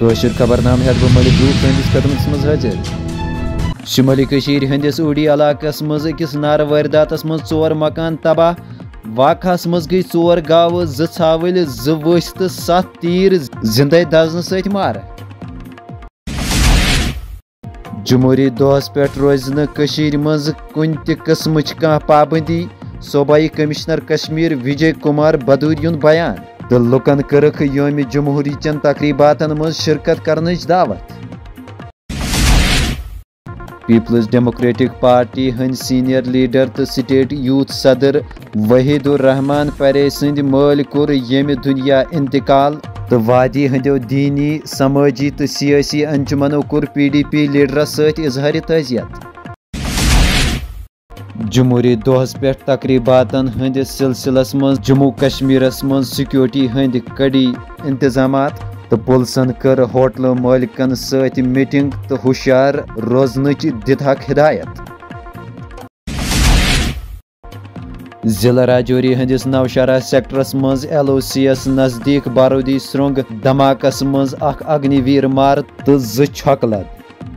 کٲشِر خبرنامہ ہیٚتھ بہٕ ملک روٗف تُہنٛدِس قدمس منٛز حٲضِر شُمٲلی کٔشیٖر ہٕنٛدِس اوٗڑی علاقس منٛز أکِس نارٕ وٲرۍداتس منٛز 4 مکان تباہ واقعہس منٛز گٔیہِ 4 گاوٕ 2 ژھاوٕلۍ 2 ؤژھۍ تہٕ 7 تیٖر زِندَے دزنہٕ سۭتۍ مارٕ جمہوٗری دۄہس پٮ۪ٹھ روزِ نہٕ کٔشیٖرِ منٛز کُنہِ تہِ قٕسمٕچ کانٛہہ پابنٛدی صوبٲیی کٔمِشنر کشمیٖر وجے کُمار بدوٗرۍ یُن بیان تہٕ لُکن کٔرٕکھ یومہِ جمہوٗری چٮ۪ن تقریٖباتن منٛز شرکت کرنٕچ دعوت پیپلز ڈیموکریٹک پارٹی ہٕنٛدۍ سیٖنیر لیڈر تہٕ سٹیٹ یوٗتھ صدر وحید الرحمان پرے سٕنٛدِ مٲلۍ کوٚر ییٚمہِ دُنیا انتقال تہٕ وادی ہٕنٛدیو دیٖنی سمٲجی تہٕ سیٲسی انجمنو کوٚر PDP لیڈرس سۭتۍ اظہارِ تعزیت جمہوٗری دۄہس پٮ۪ٹھ تقریٖباتن ہٕنٛدِس سلسلس منٛز جموں کشمیٖرس منٛز سیکورٹی ہٕنٛدۍ کڑی انتظامات تہٕ پُلسن کٔر ہوٹلہٕ مٲلکن سۭتۍ میٹنگ تہٕ ہُشیار روزنٕچ دِتہکھ ہدایت ضلع راجوری ہٕنٛدِس نوشہرہ سیکٹرس منٛز LOC یس نزدیٖک بارودی سرٛنٛگ دھماکس منٛز اکھ اگنی ویٖر مارٕ تہٕ 2 چھۄکہٕ لد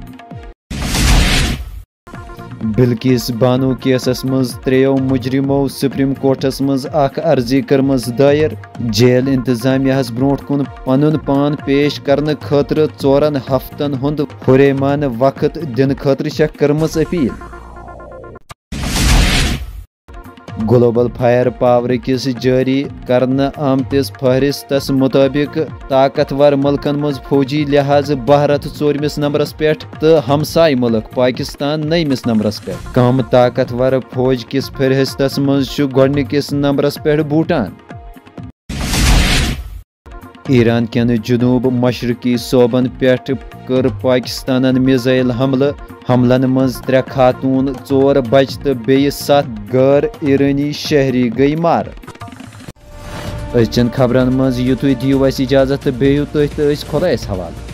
بلکیس بانو کیسس منٛز 3 مجرمو سپریم کورٹس منٛز اکھ عرضی کٔرمٕژ دٲیر جیل انتظامیہس برونٛٹھ کُن پنُن پان پیش کرنہٕ خٲطرٕ 4 ہفتن ہُنٛد ہُریمانہٕ وقت دِنہٕ خٲطرٕ چھکھ کٔرمٕژ اپیل گلوبل فائر پاور کِس جٲری کرنہٕ آمتِس فہرستس مُطٲبِق طاقتور مُلکن منٛز فوجی لحاظہٕ بھارت 4مِس نمبرس پٮ۪ٹھ تہٕ ہمساے مُلک پاکستان 9مِس نمبرس پٮ۪ٹھ کم طاقتور فوج کِس فہرستس منٛز چھُ گۄڈٕنِکِس نمبرس پٮ۪ٹھ بھوٗٹان ایران کٮ۪ن جنوٗب مشرقی صوبن پٮ۪ٹھ کٔر پاکستانن میزائل حملن منٛز 3 خاتوٗن 4 بچہِ تہٕ بیٚیہِ 7 غٲر ایرانی شہری گٔیہِ مارٕ أزچٮ۪ن خبرن منٛز یِتُے دِیِو اَسہِ اِجازت تہٕ بیٚہِو تُہۍ تہٕ أسۍ خۄدایس حوالہٕ